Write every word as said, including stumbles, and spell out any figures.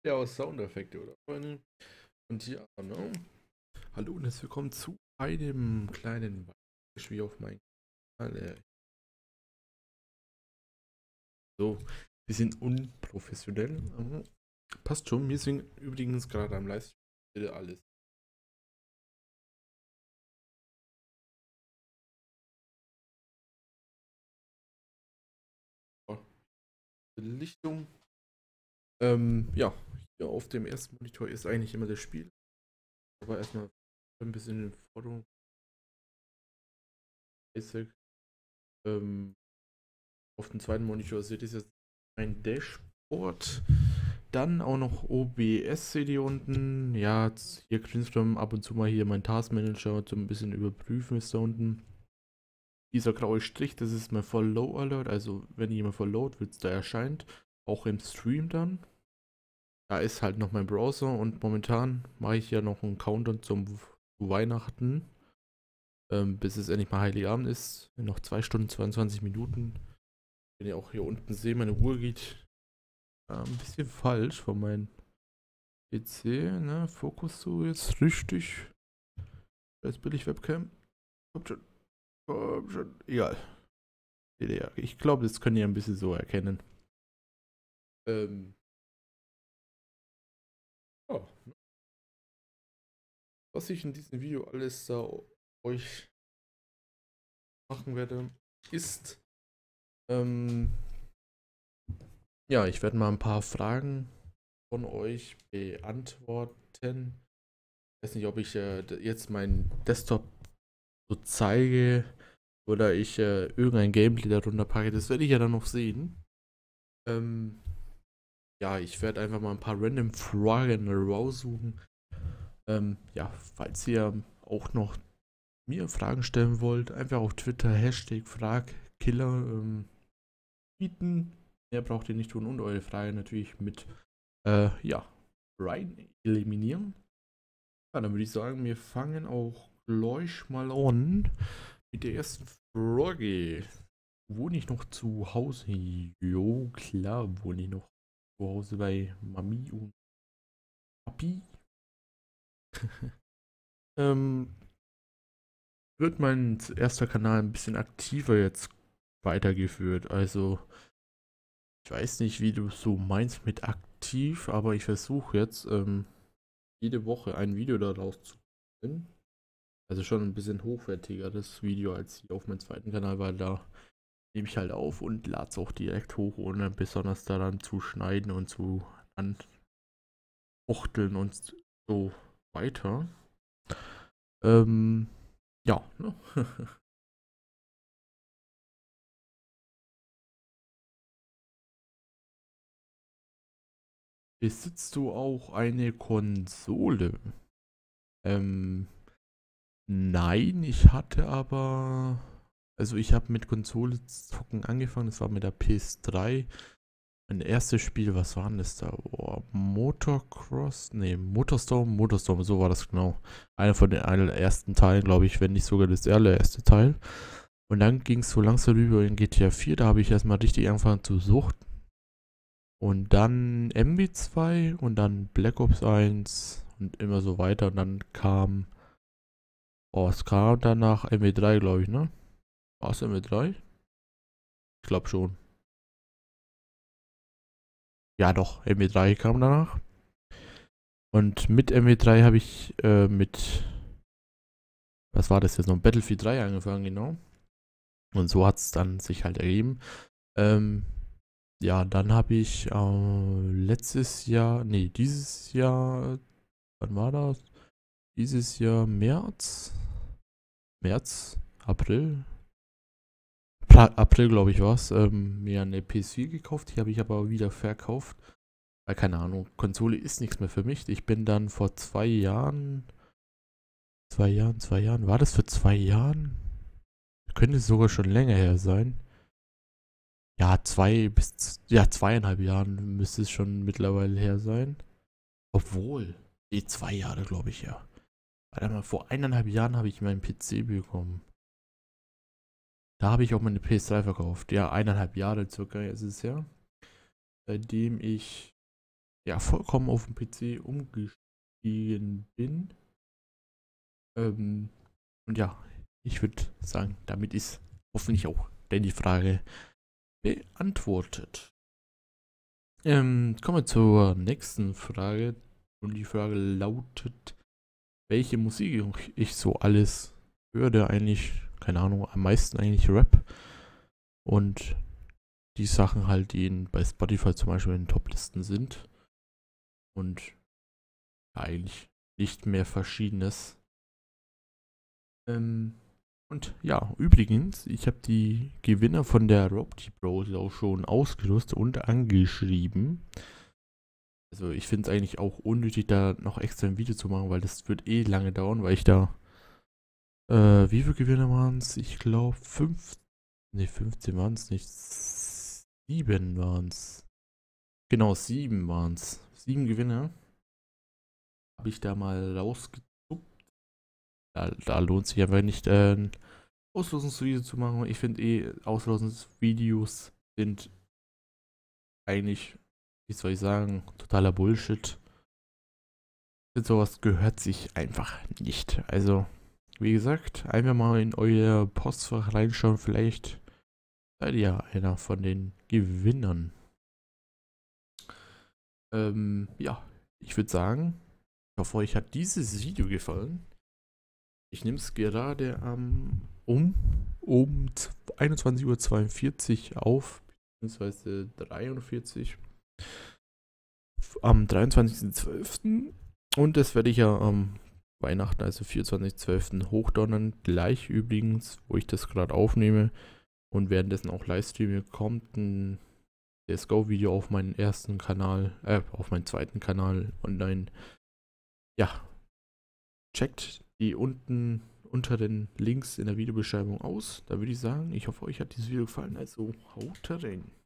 Ja, aus Soundeffekte, oder, Freunde? Und ja, ne? Hallo und herzlich willkommen zu einem kleinen Spiel auf meinem Kanal. Äh, So, bisschen unprofessionell. Aber passt schon. Wir sind übrigens gerade am Livestream. Bitte alles. Oh, Belichtung. Ähm, ja, hier auf dem ersten Monitor ist eigentlich immer das Spiel. Aber erstmal ein bisschen in Forderung. Basic. Ähm, auf dem zweiten Monitor seht ihr jetzt ein Dashboard. Dann auch noch O B S seht ihr unten. Ja, hier Greenstorm ab und zu mal hier mein Taskmanager so ein bisschen überprüfen ist da unten. Dieser graue Strich, das ist mein Follow Alert. Also wenn jemand Follow wird, da erscheint. Auch im Stream dann. Da ist halt noch mein Browser und momentan mache ich ja noch einen Countdown zum Weihnachten. Ähm, bis es endlich mal Heiligabend ist. Noch zwei Stunden, zweiundzwanzig Minuten. Wenn ihr auch hier unten seht, meine Uhr geht äh, ein bisschen falsch von meinem P C, ne? Fokus so jetzt richtig. Jetzt bin ich Webcam. Kommt schon. Kommt schon. Egal. Ich glaube, das könnt ihr ein bisschen so erkennen. Ähm, ja. Was ich in diesem Video alles da euch machen werde, ist, ähm, ja, ich werde mal ein paar Fragen von euch beantworten. Ich weiß nicht, ob ich äh, jetzt meinen Desktop so zeige oder ich äh, irgendein Gameplay darunter packe. Das werde ich ja dann noch sehen. Ähm, ja, ich werde einfach mal ein paar random Fragen raussuchen. Ähm, ja, falls ihr auch noch mir Fragen stellen wollt, einfach auf Twitter Hashtag Fragkiller ähm, bieten. Mehr braucht ihr nicht tun und eure Frage natürlich mit äh, ja, rein eliminieren. Ja, dann würde ich sagen, wir fangen auch gleich mal an mit der ersten Frage. Wohne ich noch zu Hause? Jo, klar, wohne ich noch zu Hause bei Mami und Papi. ähm, wird mein erster Kanal ein bisschen aktiver jetzt weitergeführt. Also, ich weiß nicht, wie du so meinst mit aktiv, aber ich versuche jetzt ähm, jede Woche ein Video daraus zu bringen. Also schon ein bisschen hochwertiger das Video als hier auf meinem zweiten Kanal, weil da nehme ich halt auf und lade es auch direkt hoch, ohne besonders daran zu schneiden und zu anfuchteln und so weiter. Ähm, ja, ne? Besitzt du auch eine Konsole? Ähm, nein, ich hatte aber. Also ich habe mit Konsole zocken angefangen, das war mit der P S drei. Mein erstes Spiel, was war denn das da? Oh, Motocross? Ne, Motorstorm, Motorstorm, so war das genau. Einer von den allerersten Teilen, glaube ich, wenn nicht sogar das allererste Teil. Und dann ging es so langsam über in G T A vier, da habe ich erstmal richtig angefangen zu suchten. Und dann M W zwei und dann Black Ops eins und immer so weiter. Und dann kam, oh, es kam danach M W drei, glaube ich, ne? War es M W drei? Ich glaube schon. Ja, doch, M W drei kam danach. Und mit M W drei habe ich äh, mit, was war das jetzt noch? Battlefield drei angefangen, genau. Und so hat es dann sich halt ergeben. Ähm, ja, dann habe ich äh, letztes Jahr, nee, dieses Jahr, wann war das? Dieses Jahr März, März, April, pra April glaube ich war es, ähm, mir eine P S vier gekauft. Die habe ich aber wieder verkauft. Weil keine Ahnung, Konsole ist nichts mehr für mich. Ich bin dann vor zwei Jahren, zwei Jahren, zwei Jahren, war das für zwei Jahren? Könnte sogar schon länger her sein. Ja, zwei bis, ja, zweieinhalb Jahren müsste es schon mittlerweile her sein. Obwohl, die zwei Jahre, glaube ich, ja. Warte mal, vor eineinhalb Jahren habe ich meinen P C bekommen. Da habe ich auch meine P S drei verkauft. Ja, eineinhalb Jahre circa ist es ja. Seitdem ich ja vollkommen auf den P C umgestiegen bin. Ähm, und ja, ich würde sagen, damit ist hoffentlich auch denn die Frage beantwortet. Ähm, kommen wir zur nächsten Frage. Und die Frage lautet, welche Musik ich so alles höre. Eigentlich, keine Ahnung, am meisten eigentlich Rap. Und die Sachen halt, die in, bei Spotify zum Beispiel in den Toplisten sind. Und ja, eigentlich nicht mehr Verschiedenes. Ähm, und ja, übrigens, ich habe die Gewinner von der Robty Bros auch schon ausgerüstet und angeschrieben. Also ich finde es eigentlich auch unnötig, da noch extra ein Video zu machen, weil das wird eh lange dauern, weil ich da, äh, wie viele Gewinner waren es? Ich glaube fünf, ne, fünfzehn waren es nicht, sieben waren es. Genau, sieben waren es. Sieben Gewinner habe ich da mal rausgezogen. Da, da lohnt sich einfach nicht, äh, ein Auslosungsvideo zu machen. Ich finde eh, Auslosungsvideos sind eigentlich, wie soll ich sagen, totaler Bullshit. Ich finde, sowas gehört sich einfach nicht. Also, wie gesagt, einfach mal in euer Postfach reinschauen. Vielleicht seid ihr ja einer von den Gewinnern. Ähm, ja, ich würde sagen, ich hoffe, euch hat dieses Video gefallen. Ich nehme es gerade ähm, um, um einundzwanzig Uhr zweiundvierzig auf, beziehungsweise dreiundvierzig, am dreiundzwanzigsten zwölften Und das werde ich ja am Weihnachten, also vierundzwanzigsten zwölften hochdonnern. Gleich übrigens, wo ich das gerade aufnehme und währenddessen auch Livestreame, kommt ein C S G O-Video auf meinen ersten Kanal, äh, auf meinen zweiten Kanal online. Ja, checkt die unten unter den Links in der Videobeschreibung aus. Da würde ich sagen, ich hoffe, euch hat dieses Video gefallen. Also haut rein.